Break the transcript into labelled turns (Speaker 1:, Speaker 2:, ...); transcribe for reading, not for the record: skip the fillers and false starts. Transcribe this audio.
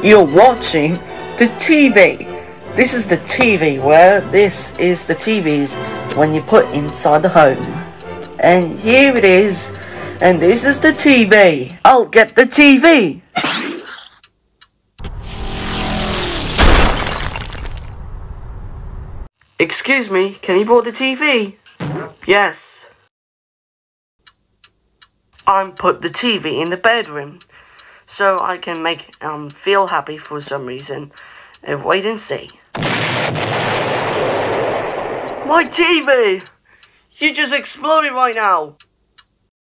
Speaker 1: You're watching the TV. This is the TV where this is the TVs when you put inside the home. And here it is. And this is the TV. I'll get the TV. Excuse me, can you put the TV? Yes. I'm put the TV in the bedroom, so I can make feel happy for some reason. And wait and see. My TV! You just exploded right now!